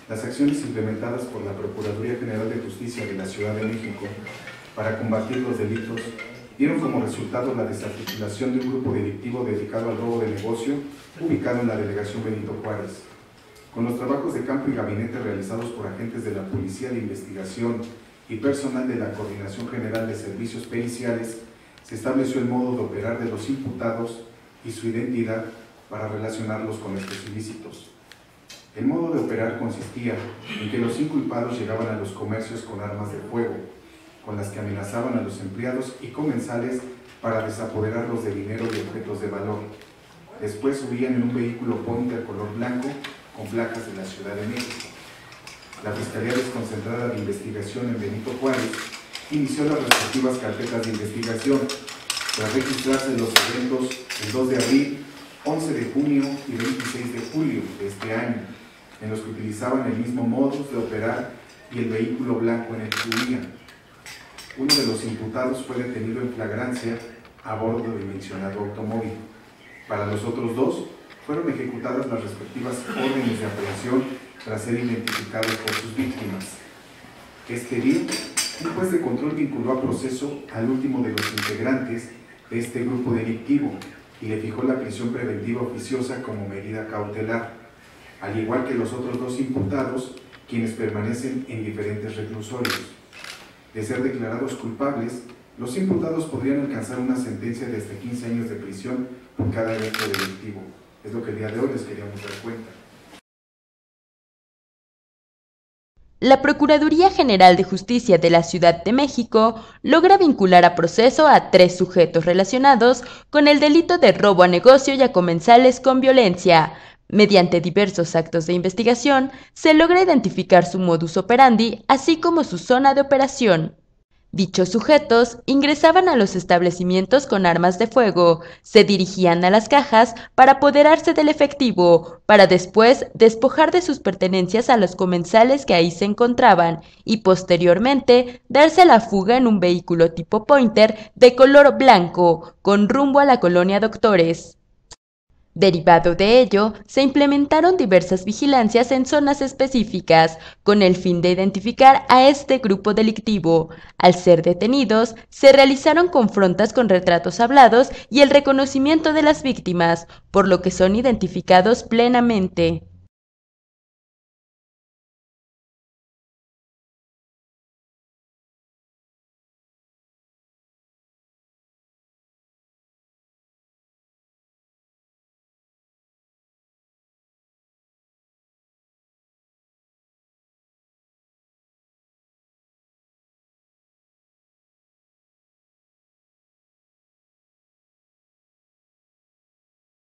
Las acciones implementadas por la Procuraduría General de Justicia de la Ciudad de México para combatir los delitos dieron como resultado la desarticulación de un grupo delictivo dedicado al robo de negocio ubicado en la delegación Benito Juárez. Con los trabajos de campo y gabinete realizados por agentes de la Policía de Investigación y personal de la Coordinación General de Servicios Periciales, se estableció el modo de operar de los imputados y su identidad para relacionarlos con estos ilícitos. El modo de operar consistía en que los inculpados llegaban a los comercios con armas de fuego, con las que amenazaban a los empleados y comensales para desapoderarlos de dinero y objetos de valor. Después subían en un vehículo Pointer color blanco con placas de la Ciudad de México. La Fiscalía Desconcentrada de Investigación en Benito Juárez inició las respectivas carpetas de investigación tras registrarse los eventos el 2 de abril, 11 de junio y 26 de julio de este año, en los que utilizaban el mismo modus de operar y el vehículo blanco en el que huían. Uno de los imputados fue detenido en flagrancia a bordo del mencionado automóvil. Para los otros dos, fueron ejecutadas las respectivas órdenes de aprehensión tras ser identificados por sus víctimas. Este día, un juez de control vinculó a proceso al último de los integrantes de este grupo delictivo y le fijó la prisión preventiva oficiosa como medida cautelar, al igual que los otros dos imputados, quienes permanecen en diferentes reclusorios. De ser declarados culpables, los imputados podrían alcanzar una sentencia de hasta 15 años de prisión por cada evento delictivo. Es lo que el día de hoy les queríamos dar cuenta. La Procuraduría General de Justicia de la Ciudad de México logra vincular a proceso a 3 sujetos relacionados con el delito de robo a negocio y a comensales con violencia. Mediante diversos actos de investigación, se logra identificar su modus operandi, así como su zona de operación. Dichos sujetos ingresaban a los establecimientos con armas de fuego, se dirigían a las cajas para apoderarse del efectivo, para después despojar de sus pertenencias a los comensales que ahí se encontraban y posteriormente darse a la fuga en un vehículo tipo Pointer de color blanco, con rumbo a la colonia Doctores. Derivado de ello, se implementaron diversas vigilancias en zonas específicas, con el fin de identificar a este grupo delictivo. Al ser detenidos, se realizaron confrontas con retratos hablados y el reconocimiento de las víctimas, por lo que son identificados plenamente.